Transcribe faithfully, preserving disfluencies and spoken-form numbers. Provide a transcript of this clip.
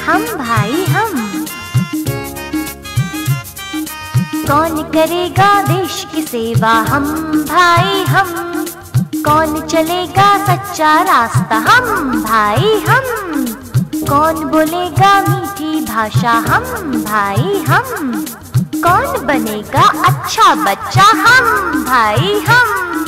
हम भाई हम। कौन करेगा देश की सेवा, हम भाई हम। कौन चलेगा सच्चा रास्ता, हम भाई हम। कौन बोलेगा मीठी भाषा, हम भाई हम। कौन बनेगा अच्छा बच्चा, हम भाई हम।